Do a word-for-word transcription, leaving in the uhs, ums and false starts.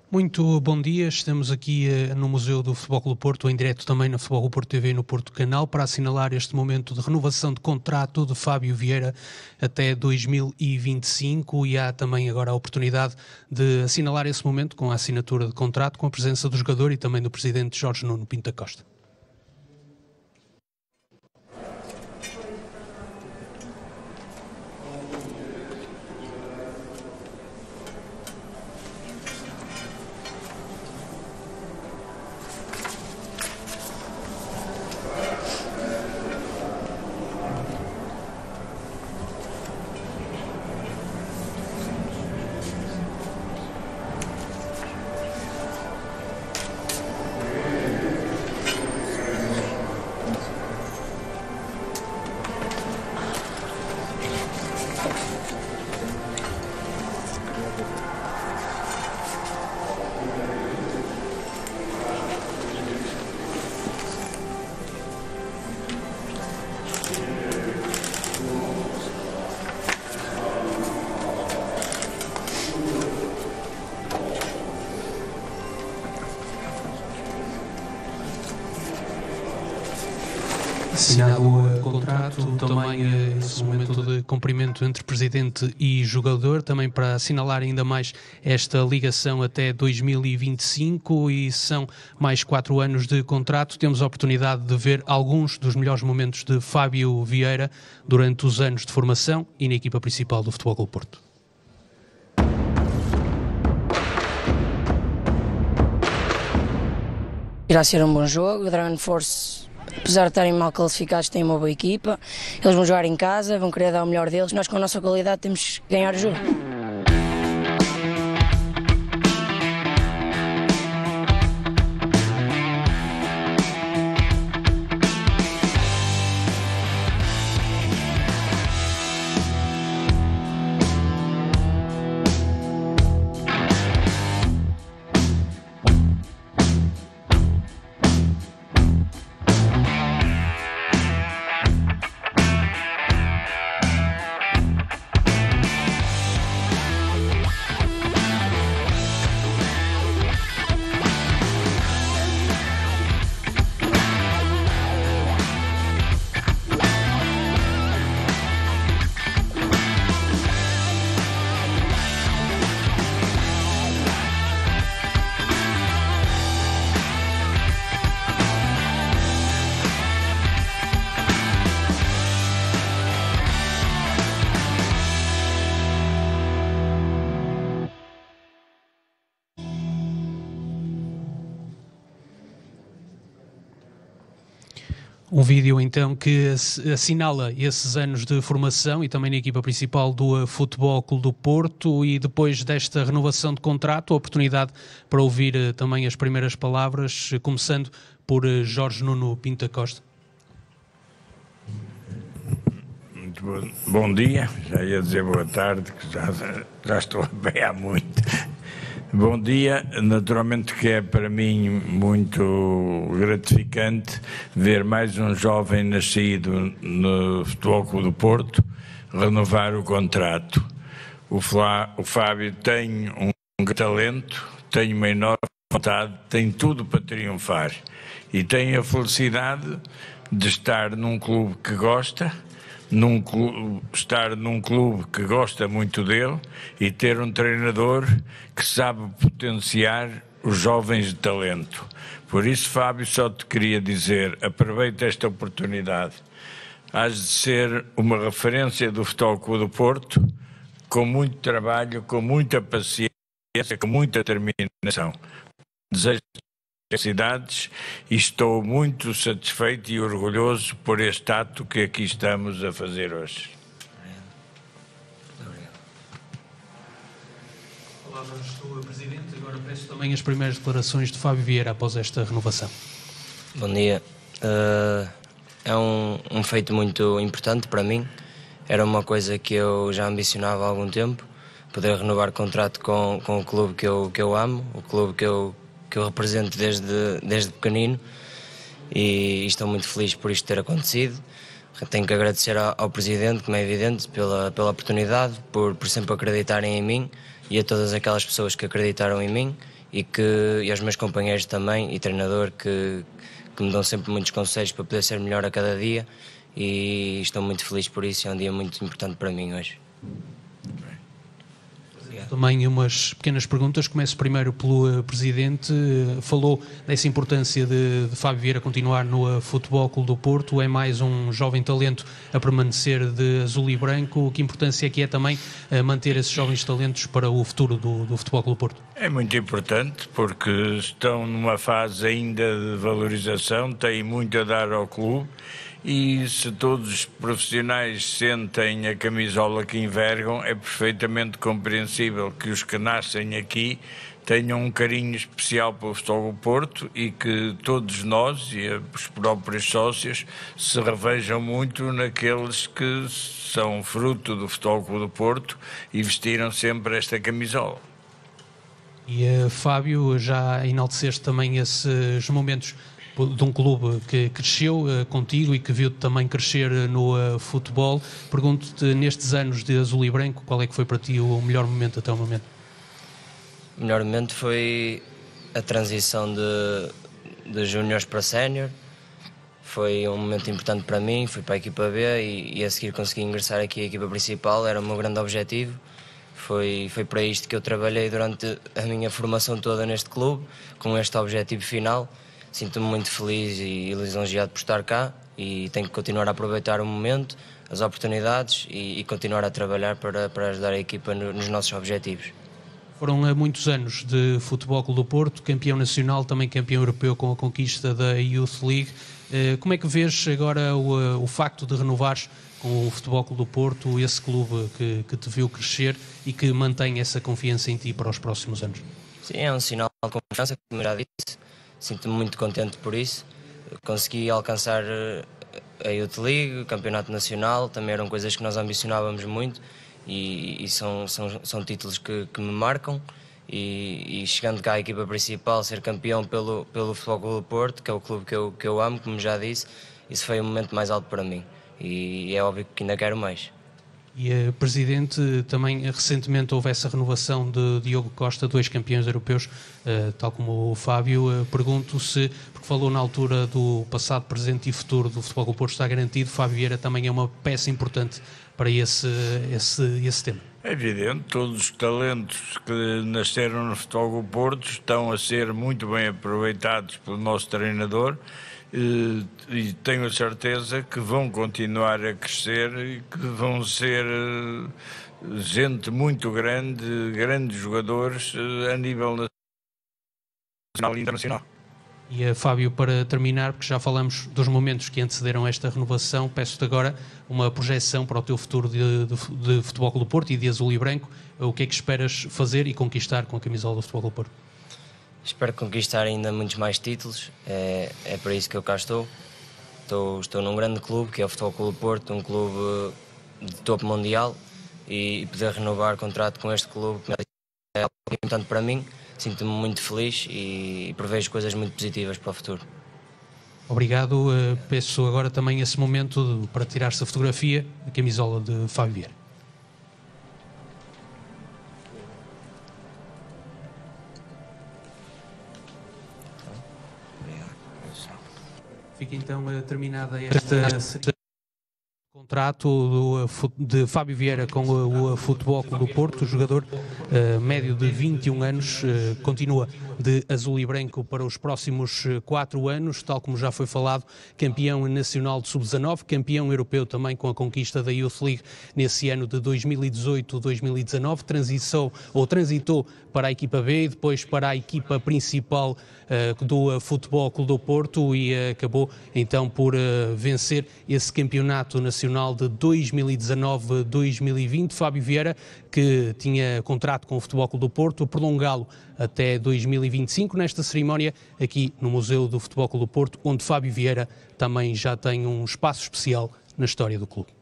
Muito bom dia, estamos aqui uh, no Museu do Futebol Clube do Porto, em direto também na Futebol Clube do Porto T V e no Porto Canal, para assinalar este momento de renovação de contrato de Fábio Vieira até dois mil e vinte e cinco, e há também agora a oportunidade de assinalar esse momento com a assinatura de contrato, com a presença do jogador e também do presidente Jorge Nuno Pinto da Costa. Assinado o contrato, também esse momento de cumprimento entre presidente e jogador, também para assinalar ainda mais esta ligação até dois mil e vinte e cinco, e são mais quatro anos de contrato. Temos a oportunidade de ver alguns dos melhores momentos de Fábio Vieira durante os anos de formação e na equipa principal do Futebol Clube do Porto. Irá ser um bom jogo. O Dragon Force, apesar de estarem mal classificados, têm uma boa equipa. Eles vão jogar em casa, vão querer dar o melhor deles. Nós, com a nossa qualidade, temos que ganhar o jogo. Um vídeo então que assinala esses anos de formação e também na equipa principal do Futebol Clube do Porto, e depois desta renovação de contrato, a oportunidade para ouvir também as primeiras palavras, começando por Jorge Nuno Pinto da Costa. Muito bom, bom dia, já ia dizer boa tarde, que já, já estou a pé há muito. Bom dia, naturalmente que é para mim muito gratificante ver mais um jovem nascido no Futebol Clube do Porto renovar o contrato. O, Flá, o Fábio tem um, um talento, tem uma enorme vontade, tem tudo para triunfar e tem a felicidade de estar num clube que gosta, Num clube, estar num clube que gosta muito dele e ter um treinador que sabe potenciar os jovens de talento. Por isso, Fábio, só te queria dizer, aproveita esta oportunidade. Hás de ser uma referência do Futebol Clube do Porto, com muito trabalho, com muita paciência, com muita determinação. Desejo felicidades e estou muito satisfeito e orgulhoso por este ato que aqui estamos a fazer hoje. Palavras do Presidente, agora peço também as primeiras declarações de Fábio Vieira após esta renovação. Bom dia. Uh, é um, um feito muito importante para mim. Era uma coisa que eu já ambicionava há algum tempo, poder renovar contrato com, com o clube que eu, que eu amo, o clube que eu que eu represento desde, desde pequenino, e estou muito feliz por isto ter acontecido. Tenho que agradecer ao, ao Presidente, como é evidente, pela, pela oportunidade, por, por sempre acreditarem em mim, e a todas aquelas pessoas que acreditaram em mim e, que, e aos meus companheiros também e treinador que, que me dão sempre muitos conselhos para poder ser melhor a cada dia, e estou muito feliz por isso. É um dia muito importante para mim hoje. Também umas pequenas perguntas. Começo primeiro pelo uh, Presidente. Uh, falou dessa importância de, de Fábio Vieira continuar no uh, Futebol Clube do Porto. É mais um jovem talento a permanecer de azul e branco. Que importância é que é também uh, manter esses jovens talentos para o futuro do, do Futebol Clube do Porto? É muito importante, porque estão numa fase ainda de valorização, têm muito a dar ao clube. E se todos os profissionais sentem a camisola que envergam, é perfeitamente compreensível que os que nascem aqui tenham um carinho especial pelo Futebol do Porto e que todos nós e os próprios sócios se revejam muito naqueles que são fruto do Futebol Clube do Porto e vestiram sempre esta camisola. E uh, Fábio, já enalteceste também esses momentos de um clube que cresceu uh, contigo e que viu-te também crescer no uh, futebol. Pergunto-te, nestes anos de azul e branco, qual é que foi para ti o melhor momento até o momento? O melhor momento foi a transição de, de júniores para sénior. Foi um momento importante para mim, fui para a equipa B e, e a seguir consegui ingressar aqui à equipa principal. Era o meu grande objetivo. Foi, foi para isto que eu trabalhei durante a minha formação toda neste clube, com este objetivo final. Sinto-me muito feliz e lisonjeado por estar cá e tenho que continuar a aproveitar o momento, as oportunidades e, e continuar a trabalhar para, para ajudar a equipa no, nos nossos objetivos. Foram há muitos anos de Futebol Clube do Porto, campeão nacional, também campeão europeu com a conquista da Youth League. Como é que vês agora o, o facto de renovares com o Futebol Clube do Porto, esse clube que, que te viu crescer e que mantém essa confiança em ti para os próximos anos? Sim, é um sinal de confiança, como já disse. Sinto-me muito contente por isso. Consegui alcançar a Youth League, o Campeonato Nacional, também eram coisas que nós ambicionávamos muito e, e são, são, são títulos que, que me marcam. E, e chegando cá à equipa principal, ser campeão pelo, pelo Futebol Clube do Porto, que é o clube que eu, que eu amo, como já disse, isso foi o momento mais alto para mim e é óbvio que ainda quero mais. E, uh, Presidente, também recentemente houve essa renovação de Diogo Costa, dois campeões europeus, uh, tal como o Fábio. Uh, pergunto se, porque falou na altura do passado, presente e futuro do Futebol Clube do Porto está garantido, Fábio Vieira também é uma peça importante para esse, esse, esse tema. É evidente, todos os talentos que nasceram no Futebol Clube do Porto estão a ser muito bem aproveitados pelo nosso treinador. E, e tenho a certeza que vão continuar a crescer e que vão ser gente muito grande, grandes jogadores a nível nacional e internacional. E uh, Fábio, para terminar, porque já falamos dos momentos que antecederam esta renovação, peço-te agora uma projeção para o teu futuro de, de, de Futebol Clube do Porto e de azul e branco. O que é que esperas fazer e conquistar com a camisola do Futebol Clube do Porto? Espero conquistar ainda muitos mais títulos, é, é para isso que eu cá estou. estou. Estou num grande clube, que é o Futebol Clube do Porto, um clube de topo mundial, e poder renovar o contrato com este clube é algo importante para mim. Sinto-me muito feliz e prevejo coisas muito positivas para o futuro. Obrigado. Peço agora também esse momento para tirar-se a fotografia, a camisola de Fábio Vieira. Fica então terminada esta contrato do, de Fábio Vieira com o, o Futebol Clube do Porto. O jogador uh, médio de vinte e um anos uh, continua de azul e branco para os próximos quatro anos, tal como já foi falado, campeão nacional de sub dezanove, campeão europeu também com a conquista da Youth League nesse ano de dois mil e dezoito dois mil e dezanove, transitou, ou transitou para a equipa B e depois para a equipa principal uh, do uh, Futebol Clube do Porto e uh, acabou então por uh, vencer esse campeonato nacional de dois mil e dezanove dois mil e vinte. Fábio Vieira, que tinha contrato com o Futebol Clube do Porto, prolongá-lo até dois mil e vinte e cinco, nesta cerimónia aqui no Museu do Futebol Clube do Porto, onde Fábio Vieira também já tem um espaço especial na história do clube.